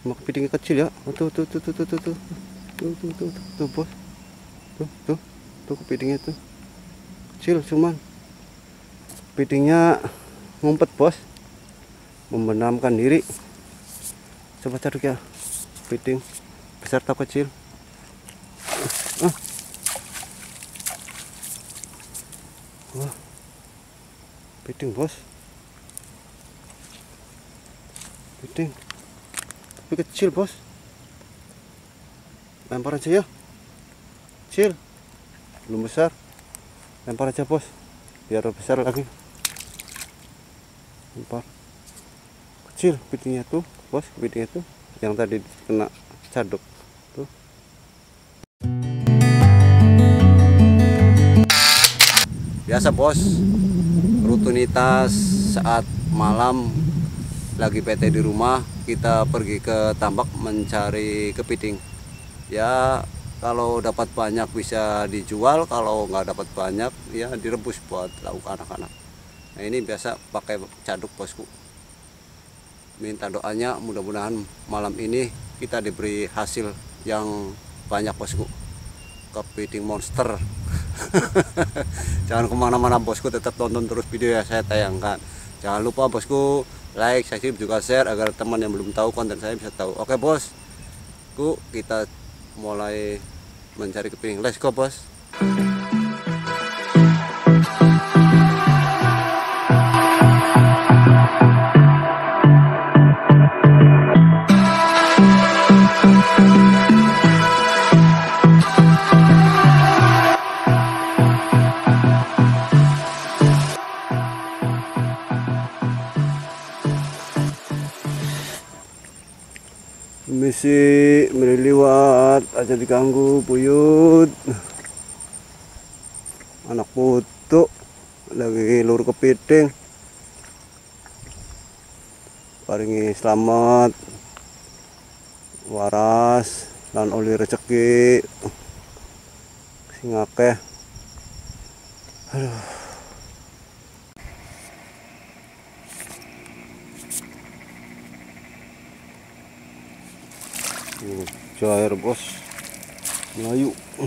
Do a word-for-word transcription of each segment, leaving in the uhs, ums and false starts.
Cuma kepiting kecil ya. Tuh tuh tuh tuh tuh tuh tuh tuh tuh tuh tuh, tuh bos. Tuh tuh tuh kepitingnya tuh kecil, cuman kepitingnya ngumpet bos, membenamkan diri. Coba cari ya kepiting besar atau kecil. Ah. Wah, kepiting bos, kepiting tapi kecil bos. Lempar aja ya, kecil belum besar. Lempar aja bos biar besar lagi. Lempar kecil kepitingnya tuh bos, kepitingnya tuh yang tadi kena caduk tuh. Biasa bos, rutinitas saat malam lagi P T di rumah, kita pergi ke tambak mencari kepiting. Ya kalau dapat banyak bisa dijual, kalau nggak dapat banyak ya direbus buat lauk anak-anak. Nah ini biasa pakai caduk bosku. Minta doanya mudah-mudahan malam ini kita diberi hasil yang banyak bosku. Kepiting monster. Jangan kemana-mana bosku, tetap tonton terus video yang saya tayangkan. Jangan lupa bosku like, subscribe, juga share agar teman yang belum tahu konten saya bisa tahu. Oke bos, ku kita mulai mencari kepiting. Let's go bos. Misi meliliwat aja diganggu buyut. Anak putu lagi lur kepiting. Paringi selamat waras lan oli rezeki sing akeh. Aduh. Cair bos, Melayu.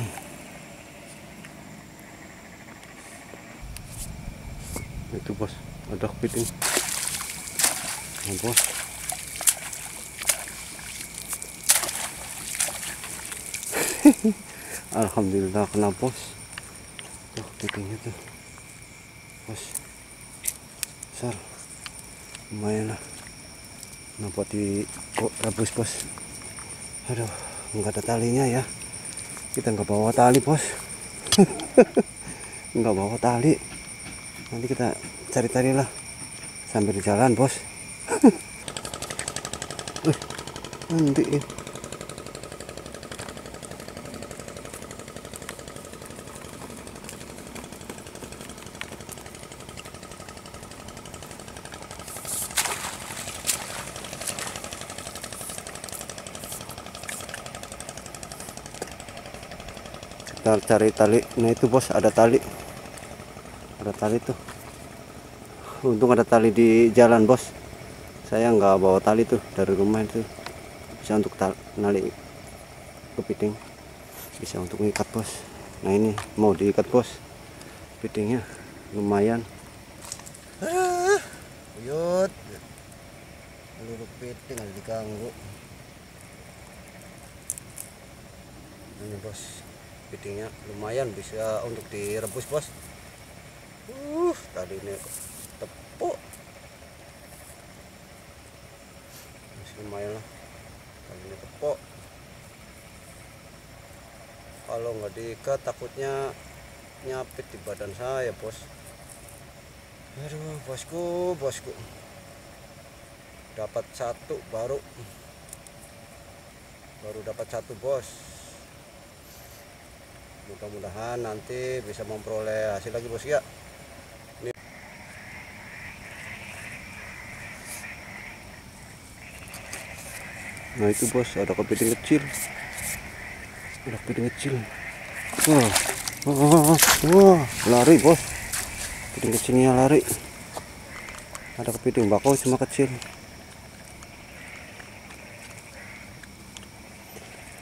Itu bos, ada kepiting. Nah, bos. Alhamdulillah kena bos. Tuh kepitingnya tuh, bos. Besar, lumayan lah. Nampak di kok rebus bos. Aduh, nggak ada talinya ya. Kita nggak bawa tali bos. Nggak bawa tali. Nanti kita cari tali lah sambil jalan bos. uh, nanti kita cari tali. Nah itu bos, ada tali, ada tali tuh. Untung ada tali di jalan bos. Saya nggak bawa tali tuh dari rumah, itu bisa untuk tali kepiting, bisa untuk ngikat bos. Nah ini mau diikat bos, kepitingnya lumayan. Buyut, seluruh kepiting ada diganggu. Ini bos, kepitingnya lumayan bisa untuk direbus bos. Uh, tadi ini tepuk masih lumayan lah. Tadi ini tepuk. Kalau nggak diikat takutnya nyapit di badan saya bos. Aduh bosku, bosku. Dapat satu baru, baru dapat satu bos. Mudah-mudahan nanti bisa memperoleh hasil lagi bos ya. Ini. Nah itu bos, ada kepiting kecil, ada kepiting kecil. Wah, wah, wah, lari bos, kepiting kecilnya lari. Ada kepiting bakau cuma kecil.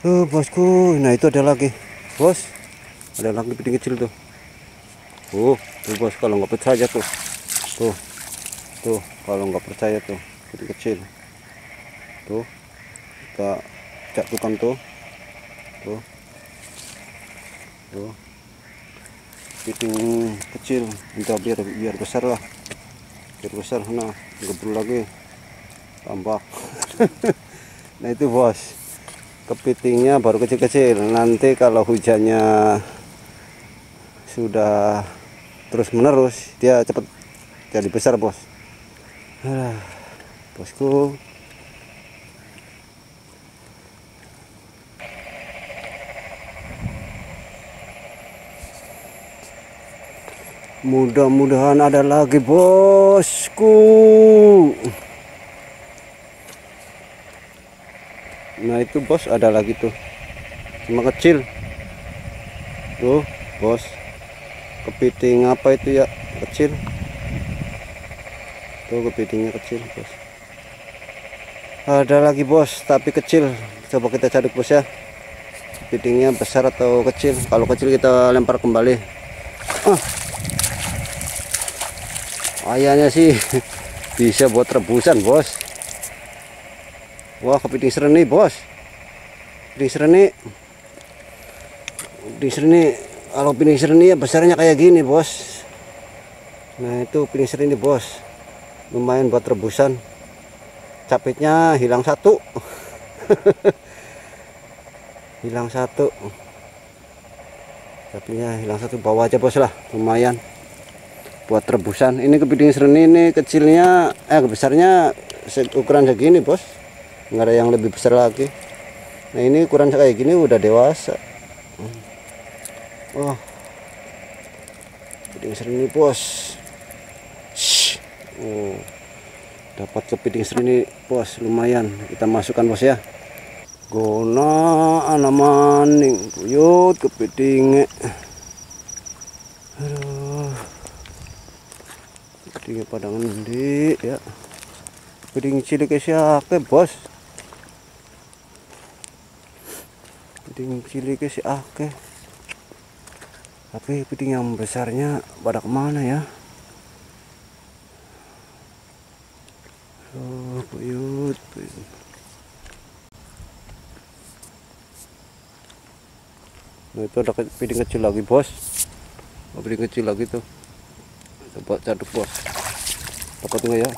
Tuh bosku, nah itu ada lagi bos, ada lagi kepiting kecil tuh. Uh, tuh bos, kalau nggak percaya tuh, tuh, tuh, kalau nggak percaya tuh, kepiting kecil, tuh, kita cak tukang tuh, tuh, tuh, kepiting kecil, minta biar biar besar lah, biar besar, nah, gebrul lagi, tambah. Nah itu bos, kepitingnya baru kecil-kecil. Nanti kalau hujannya sudah terus menerus, dia cepat jadi besar bos. Ah, bosku, mudah-mudahan ada lagi bosku. Nah itu bos, ada lagi tuh, cuma kecil tuh bos, kepiting apa itu ya, kecil tuh, kepitingnya kecil bos. Ada lagi bos tapi kecil, coba kita cari bos ya, kepitingnya besar atau kecil. Kalau kecil kita lempar kembali. Ah, ayahnya sih bisa buat rebusan bos. Wah, kepiting sereni bos, kepiting sereni, kepiting sereni. Kalau kepiting sereni ya besarnya kayak gini bos. Nah itu kepiting sereni bos, lumayan buat rebusan. Capitnya hilang satu. Hilang satu, capitnya hilang satu, bawa aja bos lah, lumayan buat rebusan. Ini kepiting sereni ini kecilnya, eh besarnya ukuran segini bos, nggak ada yang lebih besar lagi. Nah ini ukuran kayak gini udah dewasa. Oh, kepiting sereni bos. Shhh. Oh, dapat kepiting sereni bos, lumayan. Kita masukkan bos ya. Gona anamaning buyut kepiting. Aduh, kepiting padang endi ya. Kepiting cilik siapa bos? Kepiting cilik si akeh. Tapi kepiting yang besarnya pada kemana ya? Oh, buyut, buyut. Nah itu ada kepiting kecil lagi bos, kepiting kecil lagi tuh. Coba caduk bos, dapat nggak ya?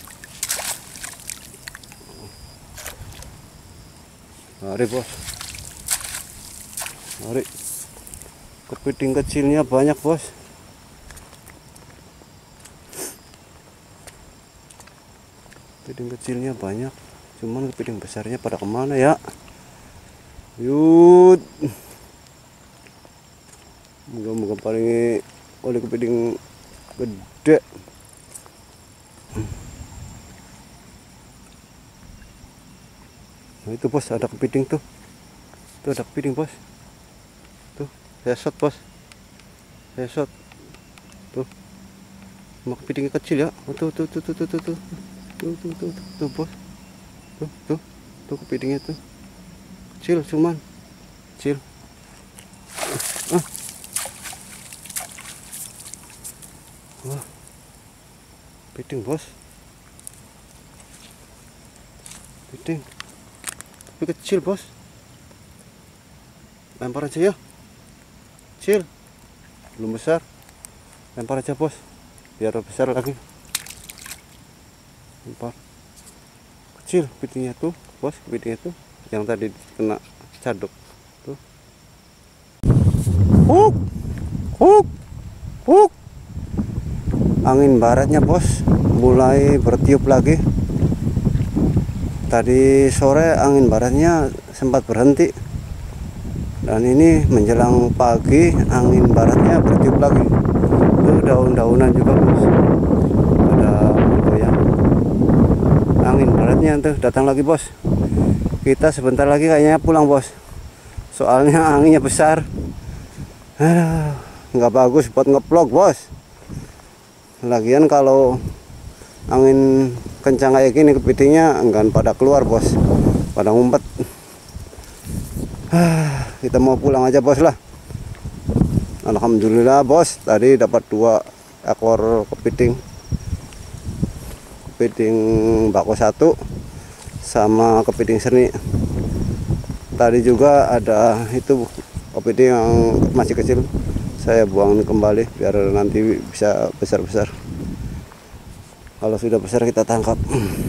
Mari bos, mari. Kepiting kecilnya banyak bos. Kepiting kecilnya banyak, cuman kepiting besarnya pada kemana ya? Yud, moga-moga paling oleh kepiting gede. Nah itu bos, ada kepiting tuh, tuh ada kepiting bos, tuh saya shot bos, saya shot tuh, cuma kepitingnya kecil ya. Oh, tuh tuh tuh tuh tuh tuh tuh tuh tuh tuh tuh bos, tuh tuh tuh kepitingnya tuh kecil, cuman kecil. Ah. Wah, kepiting bos, kepiting tapi kecil bos. Lempar aja ya, kecil, belum besar. Lempar aja bos, biar besar lagi. Lempar, kecil kepitingnya tuh bos, kepitingnya tuh yang tadi kena caduk tuh. Huk, huk, huk. Angin baratnya bos mulai bertiup lagi. Tadi sore angin baratnya sempat berhenti, dan ini menjelang pagi angin baratnya bertiup lagi. Tuh daun-daunan juga bos, ada goyang. Angin baratnya tuh datang lagi bos. Kita sebentar lagi kayaknya pulang bos, soalnya anginnya besar. Aduh, nggak bagus buat ngeplog bos. Lagian kalau angin kencang kayak gini kepitingnya enggak pada keluar bos, pada ngumpet. Kita mau pulang aja bos lah. Alhamdulillah bos, tadi dapat dua ekor kepiting, kepiting bako satu sama kepiting serni. Tadi juga ada itu kepiting yang masih kecil, saya buang kembali biar nanti bisa besar-besar. Kalau sudah besar kita tangkap.